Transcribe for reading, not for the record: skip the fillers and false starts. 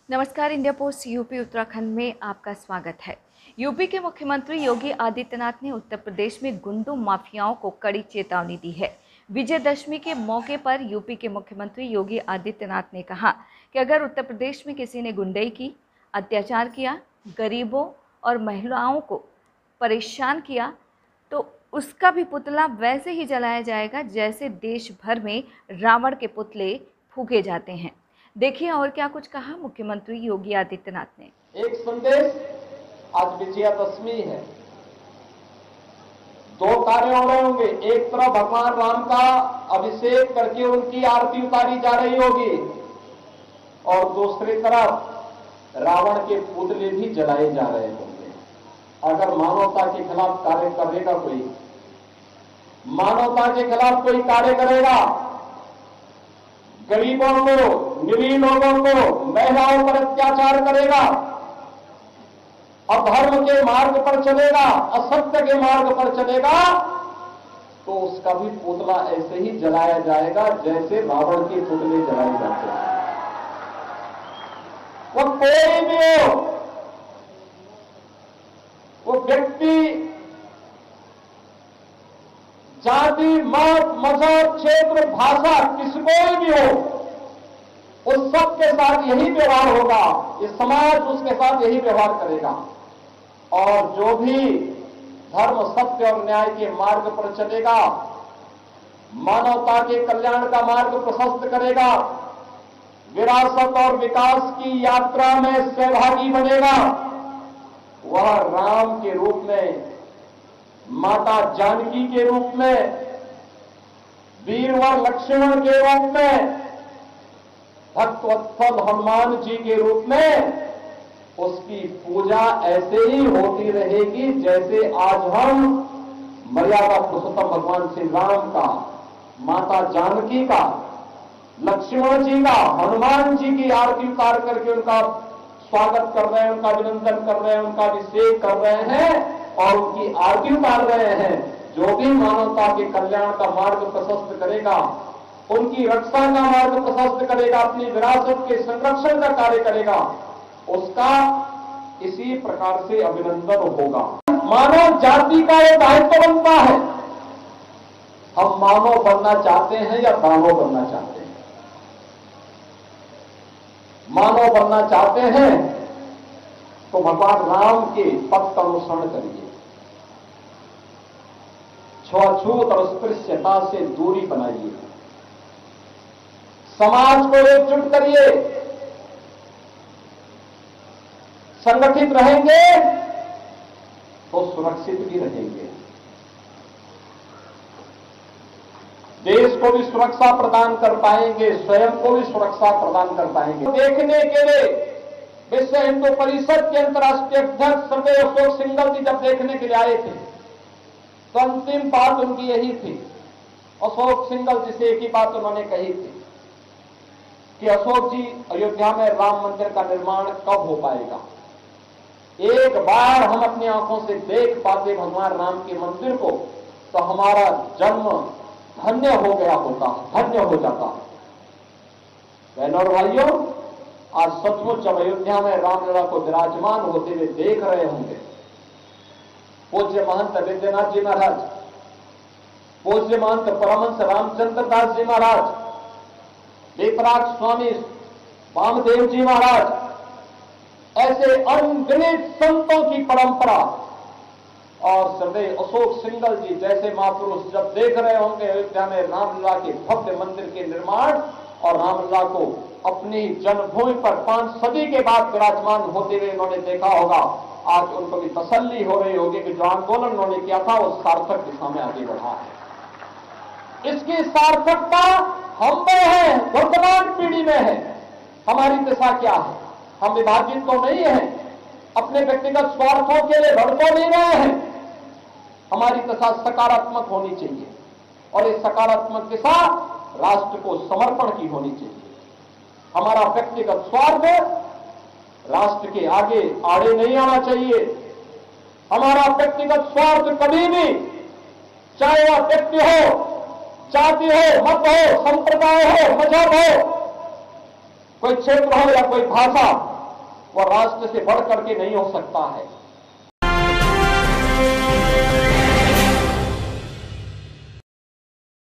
नमस्कार। India post UP Uttarakhand में आपका स्वागत है। यूपी के मुख्यमंत्री योगी आदित्यनाथ ने उत्तर प्रदेश में गुंडों माफियाओं को कड़ी चेतावनी दी है। विजयदशमी के मौके पर यूपी के मुख्यमंत्री योगी आदित्यनाथ ने कहा कि अगर उत्तर प्रदेश में किसी ने गुंडई की, अत्याचार किया, गरीबों और महिलाओं को परेशान किया तो उसका भी पुतला वैसे ही जलाया जाएगा जैसे देश भर में रावण के पुतले फूके जाते हैं। देखिए और क्या कुछ कहा मुख्यमंत्री योगी आदित्यनाथ ने। एक संदेश, आज विजयादशमी है, दो कार्य हो रहे होंगे। एक तरफ भगवान राम का अभिषेक करके उनकी आरती उतारी जा रही होगी और दूसरी तरफ रावण के पुतले भी जलाए जा रहे होंगे। अगर मानवता के खिलाफ कार्य करेगा कोई, मानवता के खिलाफ कोई कार्य करेगा, गरीबों को, निरीह लोगों को, महिलाओं पर अत्याचार करेगा, अधर्म के मार्ग पर चलेगा, असत्य के मार्ग पर चलेगा, तो उसका भी पुतला ऐसे ही जलाया जाएगा जैसे रावण के पुतले जलाए जाते हैं। वो कोई भी हो, वो व्यक्ति, जाति, मत, मजहब, क्षेत्र, भाषा, किसी कोई भी हो, उस सब के साथ यही व्यवहार होगा। ये समाज उसके साथ यही व्यवहार करेगा और जो भी धर्म, सत्य और न्याय के मार्ग पर चलेगा, मानवता के कल्याण का मार्ग प्रशस्त करेगा, विरासत और विकास की यात्रा में सहभागी बनेगा, वह राम के रूप में, माता जानकी के रूप में, वीरवर लक्ष्मण के रूप में, भक्तवत्सल हनुमान जी के रूप में उसकी पूजा ऐसे ही होती रहेगी जैसे आज हम मर्यादा पुरुषोत्तम भगवान श्री राम का, माता जानकी का, लक्ष्मण जी का, हनुमान जी की आरती उतार करके उनका स्वागत कर रहे हैं, उनका अभिनंदन कर रहे हैं, उनका अभिषेक कर रहे हैं और उनकी आरती उतार रहे हैं। जो भी मानवता के कल्याण का मार्ग प्रशस्त करेगा, उनकी रक्षा का मार्ग प्रशस्त करेगा, अपनी विरासत के संरक्षण का कार्य करेगा, उसका इसी प्रकार से अभिनंदन होगा। मानव जाति का यह दायित्व बनता है। हम मानव बनना चाहते हैं या दानव बनना चाहते हैं? मानव बनना चाहते हैं तो भगवान राम के पथ का अनुसरण करिए, छुआछूत और स्पृश्यता से दूरी बनाइए, समाज को एकजुट करिए, संगठित रहेंगे तो सुरक्षित भी रहेंगे, देश को भी सुरक्षा प्रदान कर पाएंगे, स्वयं को भी सुरक्षा प्रदान कर पाएंगे। देखने के लिए विश्व हिंदू परिषद के अंतर्राष्ट्रीय अध्यक्ष स्वर्गीय अशोक सिंघल जी जब देखने के लिए आए थे तो अंतिम बात उनकी यही थी। अशोक सिंघल जी से एक ही बात उन्होंने कही थी कि अशोक जी, अयोध्या में राम मंदिर का निर्माण कब हो पाएगा? एक बार हम अपनी आंखों से देख पाते भगवान राम के मंदिर को तो हमारा जन्म धन्य हो गया होता, धन्य हो जाता। बहनों और भाइयों, आज सचमुच जब अयोध्या में रामलला को विराजमान होते हुए देख रहे होंगे, पूज्य महंत विद्यानाथ जी महाराज, पूज्य महंत परमहंस रामचंद्र दास जी महाराज, वितराग स्वामी वामदेव जी महाराज, ऐसे अनगिनत संतों की परंपरा और श्रद्धेय अशोक सिंघल जी जैसे महापुरुष जब देख रहे होंगे अयोध्या में रामलला के भव्य मंदिर के निर्माण और रामलला को अपनी जन्मभूमि पर 5 सदी के बाद विराजमान होते हुए उन्होंने देखा होगा, आज उनको भी तसल्ली हो रही होगी कि जो आंदोलन उन्होंने किया था वो सार्थक दिशा में आगे बढ़ा है। इसकी सार्थकता हम में है, वर्तमान पीढ़ी में है। हमारी दिशा क्या है? हम विभाजित तो नहीं है, अपने व्यक्तिगत स्वार्थों के लिए लड़ तो नहीं रहे हैं। हमारी दिशा सकारात्मक होनी चाहिए और इस सकारात्मक दिशा राष्ट्र को समर्पण की होनी चाहिए। हमारा व्यक्तिगत स्वार्थ राष्ट्र के आगे आड़े नहीं आना चाहिए। हमारा व्यक्तिगत स्वार्थ कभी भी, चाहे वह व्यक्ति हो, जाति हो, मत हो, संप्रदाय हो, मजहब हो, कोई क्षेत्र हो या कोई भाषा, वह राष्ट्र से बढ़ करके नहीं हो सकता है।